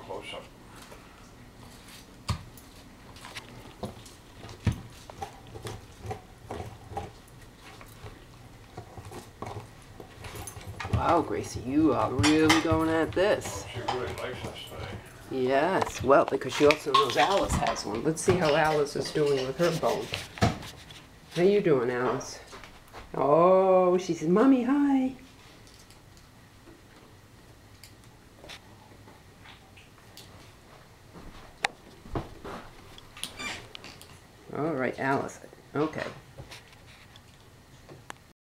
close up. Wow, Gracie, you are really going at this. She really likes this thing. Yes, well, because she also knows Alice has one. Let's see how Alice is doing with her bone. How you doing, Alice? Oh, she says, Mommy, hi. All right, Alice. Okay.